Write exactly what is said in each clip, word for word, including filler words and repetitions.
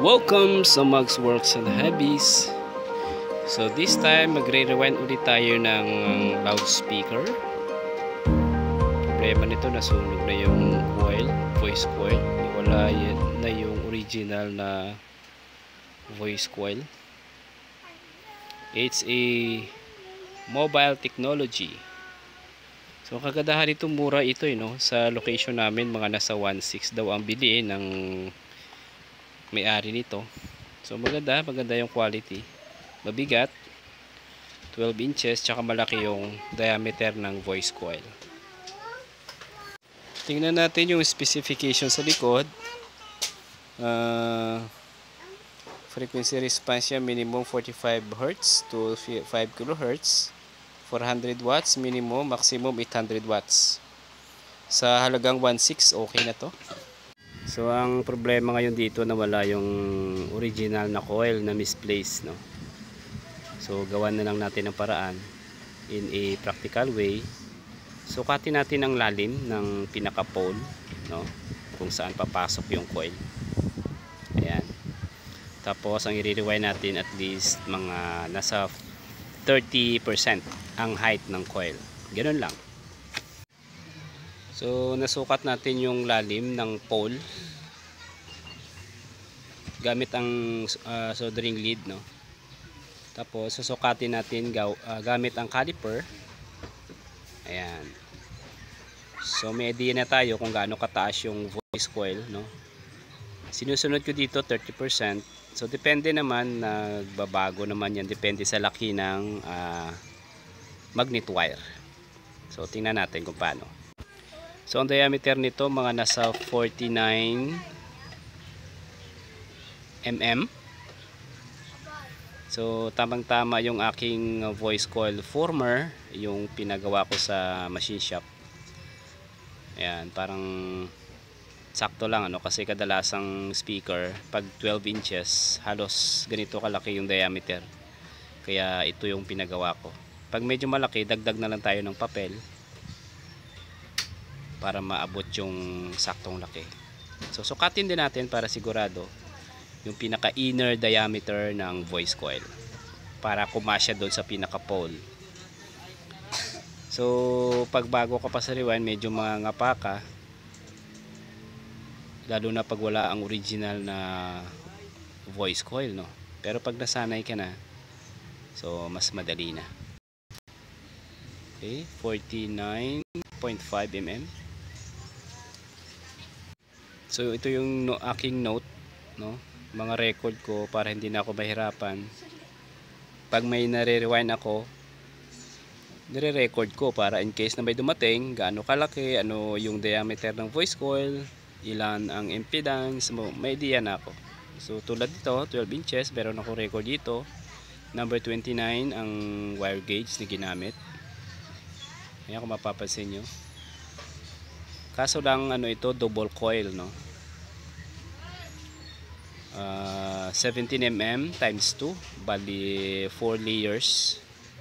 Welcome sa Mags Works and Hobbies. So this time magre-rewind ulit tayo ng loudspeaker. Problema nito, nasunog na yung coil, voice coil. Wala na yung original na voice coil. It's a mobile technology. So kagandahan nito, mura ito eh, no? Sa location namin mga nasa one point six daw ang biliin ng may-ari nito. So maganda, maganda yung quality. Mabigat, twelve inches, tsaka malaki yung diameter ng voice coil. Tingnan natin yung specification sa likod. Uh, frequency response niya minimum forty-five hertz to five kilohertz. four hundred watts minimum, maximum eight hundred watts. Sa halagang one point six, okay na to. So ang problema ngayon dito, nawala yung original na coil na misplaced, no. So gawan na lang natin ng paraan in a practical way. Sukatin natin ang lalim ng pinaka pole, no, kung saan papasok yung coil. Ayan. Tapos ang i-rewind natin at least mga nasa thirty percent ang height ng coil. Ganun lang. So nasukat natin yung lalim ng pole gamit ang uh, soldering lead, no. Tapos susukatin natin uh, gamit ang caliper. Ayan. So may idea na tayo kung gaano kataas yung voice coil, no. Sinusunod ko dito thirty percent. So depende naman, nagbabago uh, naman yan, depende sa laki ng uh, magnet wire. So tingnan natin kung paano. So ang diameter nito mga nasa forty-nine millimeters. So tamang tama yung aking voice coil former, yung pinagawa ko sa machine shop. Ayan, parang sakto lang, ano, kasi kadalasang speaker pag twelve inches halos ganito kalaki yung diameter. Kaya ito yung pinagawa ko. Pag medyo malaki, dagdag na lang tayo ng papel para maabot yung saktong laki. So sukatin din natin para sigurado yung pinaka inner diameter ng voice coil para kumasya doon sa pinaka pole. So pag bago ka pa sa rewind, medyo mangangapa ka, lalo na pag wala ang original na voice coil, no. Pero pag nasanay ka na, so mas madali na. Okay, forty-nine point five millimeters. So ito yung no, aking note, no, mga record ko para hindi na ako mahirapan. Pag may nare-rewind ako, nire-record ko para in case na may dumating, gaano kalaki, ano yung diameter ng voice coil, ilan ang impedance, may idea na ako. So tulad dito, twelve inches, pero ako record dito, number twenty-nine ang wire gauge na ginamit. Ayan, kung mapapansin nyo. Kaso lang, ano ito, double coil, no. Uh, seventeen millimeters times two, bali four layers.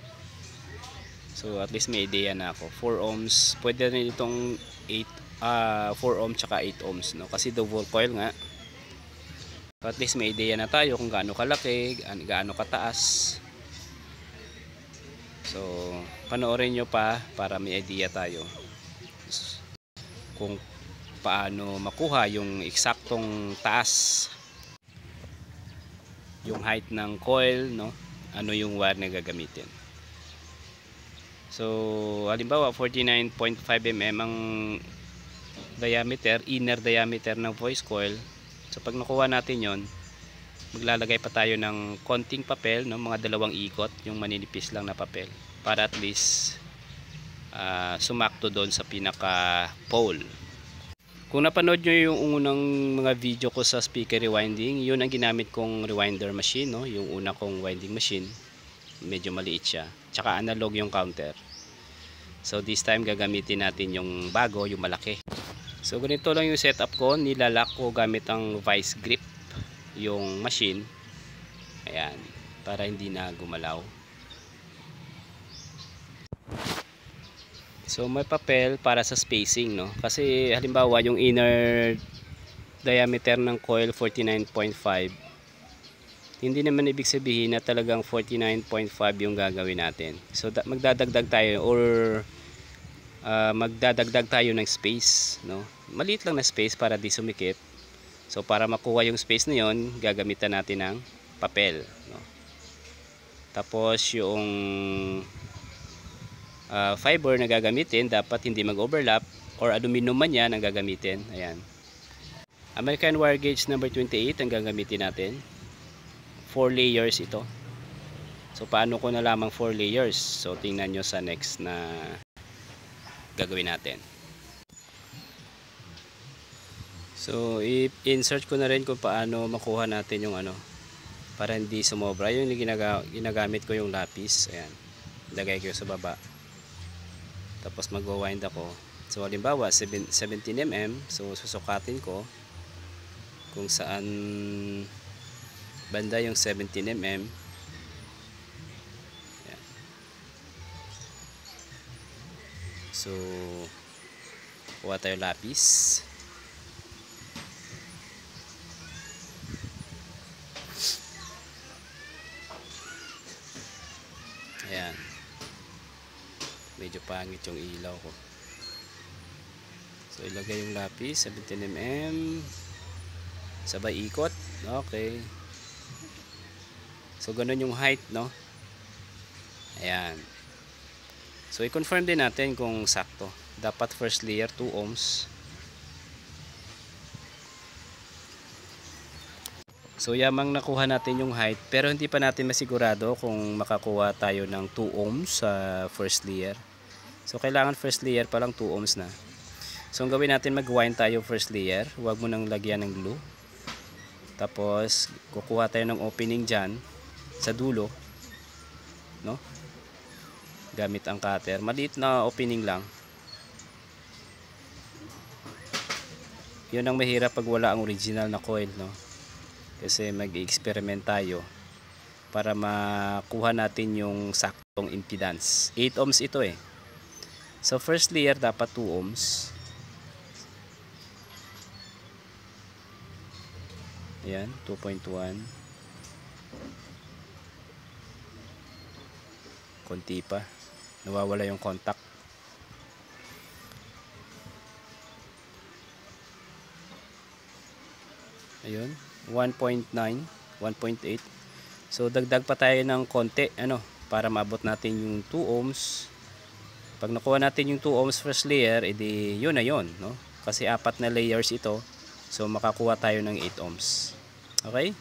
So at least may idea na ako. four ohms, pwede rin itong eight, uh, four ohms tsaka eight ohms, no, kasi double coil nga. So at least may idea na tayo kung gaano kalaki, gaano kataas. So panoorin nyo pa para may idea tayo kung paano makuha yung eksaktong taas, yung height ng coil, no, ano yung wire na gagamitin. So halimbawa forty-nine point five millimeters ang diameter, inner diameter ng voice coil. So pag nakuha natin yon, maglalagay pa tayo ng konting papel, no, mga dalawang ikot, yung maninipis lang na papel, para at least uh, sumakto doon sa pinaka pole. Kung napanood nyo yung unang mga video ko sa speaker rewinding, yun ang ginamit kong rewinder machine, no? Yung una kong winding machine, medyo maliit siya, tsaka analog yung counter. So this time gagamitin natin yung bago, yung malaki. So ganito lang yung setup ko, nilalak ko gamit ang vice grip yung machine. Ayan, para hindi na gumalaw. So may papel para sa spacing, no, kasi halimbawa yung inner diameter ng coil forty-nine point five, hindi naman ibig sabihin na talagang forty-nine point five yung gagawin natin. So magdadagdag tayo or uh, magdadagdag tayo ng space, no? Maliit lang na space para di sumikip. So para makuha yung space na yon, gagamitan natin ng papel, no? Tapos yung uh, fiber na gagamitin dapat hindi mag-overlap, or aluminum man yan ang gagamitin. Ayan. American wire gauge number twenty-eight ang gagamitin natin. four layers ito. So paano ko nalamang four layers? So tingnan nyo sa next na gagawin natin. So i-insert ko na rin kung paano makuha natin yung ano, para hindi sumobra. Yung ginaga ginagamit ko yung lapis. Ayan. Lagay ko sa baba. Tapos mag-wind ako. So halimbawa seventeen millimeters. So susukatin ko kung saan banda yung seventeen millimeters. Ayan. So kuha tayo lapis. Ayan. Medyo pangit yung ilaw ko. So ilagay yung lapis, seventeen millimeters. Sabay ikot. Okay. So ganun yung height, no? Ayan. So i-confirm din natin kung sakto. Dapat first layer two ohms. So yamang nakuha natin yung height, pero hindi pa natin masigurado kung makakuha tayo ng two ohms sa first layer. So kailangan first layer pa lang two ohms na. So ang gawin natin, mag-wind tayo first layer. Huwag mo nang lagyan ng glue. Tapos kukuha tayo ng opening dyan sa dulo, no? Gamit ang cutter. Maliit na opening lang. Yun ang mahirap pag wala ang original na coil, no? Kasi mag-experiment tayo para makuha natin yung saktong impedance. eight ohms ito eh. So first layer dapat two ohms. Ayan, two point one. Konti pa. Nawawala yung contact. Ayun, one point nine, one point eight. So dagdag pa tayo ng konti, ano, para maabot natin yung two ohms. Pag nakuha natin yung two ohms first layer, edi yun na yun, no? Kasi apat na layers ito. So makakuha tayo ng eight ohms. Okay?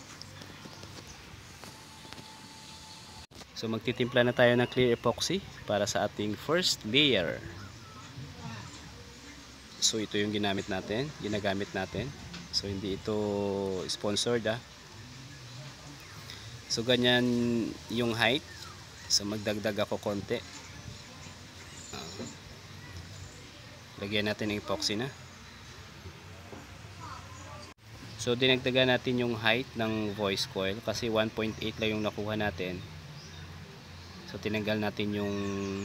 So magtitimpla na tayo ng clear epoxy para sa ating first layer. So ito yung ginamit natin, ginagamit natin. So hindi ito sponsored ah. So ganyan yung height. So magdagdag ako konti. Uh, lagyan natin ng epoxy na. So dinagdagan natin yung height ng voice coil kasi one point eight lang yung nakuha natin. So tinanggal natin yung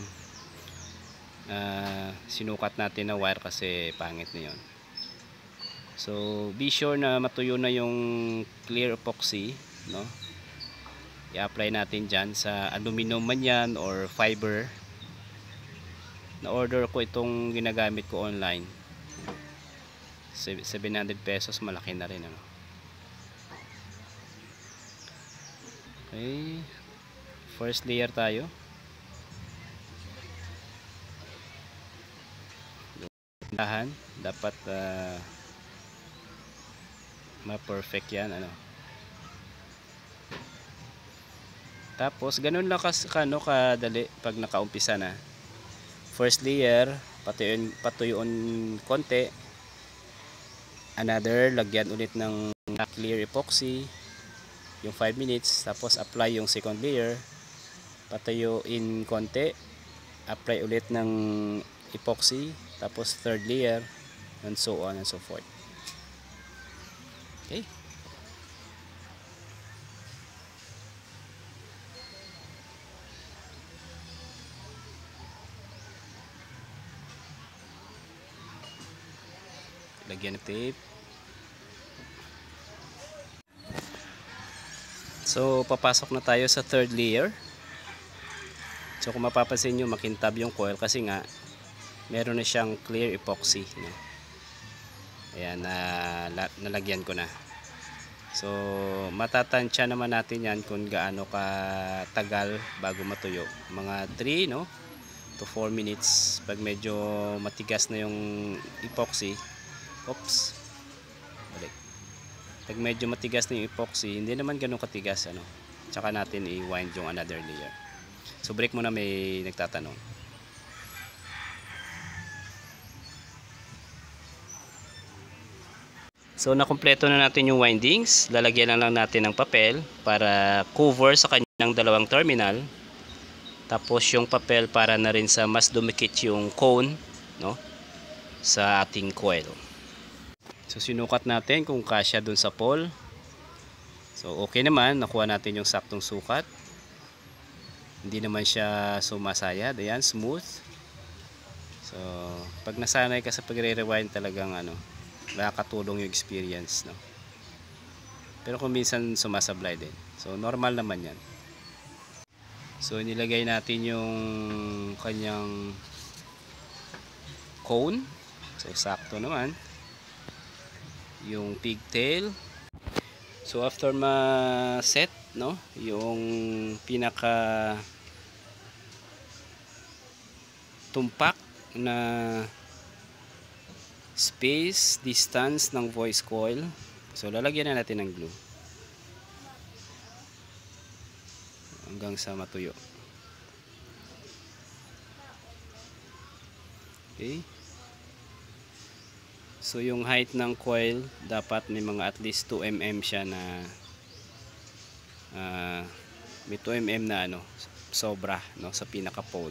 uh, sinukat natin na wire kasi pangit na yun. So be sure na matuyo na yung clear epoxy, no? I-apply natin dyan sa aluminum man yan or fiber. Na order ko itong ginagamit ko online. seven hundred pesos, malaki na rin, ano? Okay. First layer tayo. Dahan, dapat uh, ma-perfect yan, ano. Tapos ganun lang kas kano kadali pag nakaumpisa na. First layer, patuyuin patuyuin konti. Another, lagyan ulit ng clear epoxy yung five minutes, tapos apply yung second layer. Patuyuin konti, apply ulit ng epoxy, tapos third layer, and so on and so forth. Okay. Lagyan ng tape. So papasok na tayo sa third layer. So kung mapapansin nyo, makintab yung coil kasi nga meron na siyang clear epoxy, no? Ayan, na, nalagyan ko na. So matatansya naman natin yan kung gaano katagal bago matuyo. Mga three, no, to four minutes. Pag medyo matigas na yung epoxy, oops, balik. Pag medyo matigas na yung epoxy, hindi naman ganun katigas, ano, tsaka natin i-wind yung another layer. So break muna, may nagtatanong. So nakumpleto na natin yung windings. Lalagyan na lang natin ng papel para cover sa kanyang dalawang terminal. Tapos yung papel para na rin sa mas dumikit yung cone, no, sa ating coil. So sinukat natin kung kasya dun sa pole. So okay naman, nakuha natin yung saktong sukat. Hindi naman siya sumasayad. Ayan, smooth. So pag nasanay ka sa pagre-rewind, talagang ano, nakakatulong yung experience, no. Pero kung minsan sumasablay din, so normal naman yan. So nilagay natin yung kanyang cone. So sakto naman yung pigtail. So after ma-set, no, yung pinaka tumpak na space distance ng voice coil, so lalagyan na natin ng glue hanggang sa matuyo. Okay, so yung height ng coil dapat may mga at least two millimeters siya na uh, may two millimeters na ano, sobra, no, sa pinaka pole.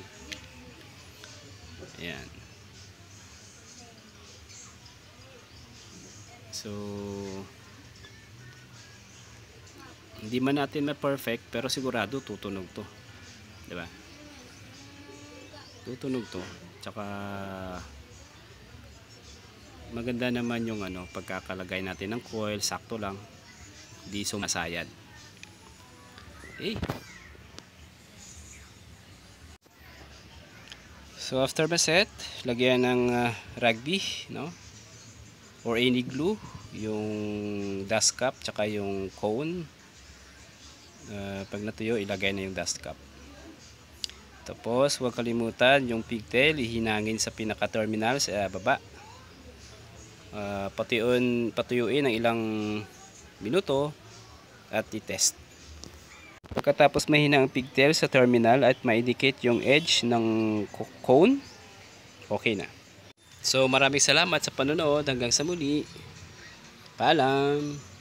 Ayan. So hindi man natin ma-perfect, pero sigurado tutunog to, di ba? Tutunog to. Tsaka maganda naman yung ano, pagkakalagay natin ng coil, sakto lang, di sumasayad. Okay. So after ma-set, lagyan ng uh, rugby, no, or any glue, yung dust cap tsaka yung cone. Uh, pag natuyo, ilagay na yung dust cap. Tapos huwag kalimutan yung pigtail, ihinangin sa pinaka terminal sa baba. Uh, patuyuin, patuyuin ng ilang minuto at i-test. Pagkatapos mahina ang pigtail sa terminal at ma-indicate yung edge ng cone, okay na. So maraming salamat sa panonood. Hanggang sa muli. Paalam.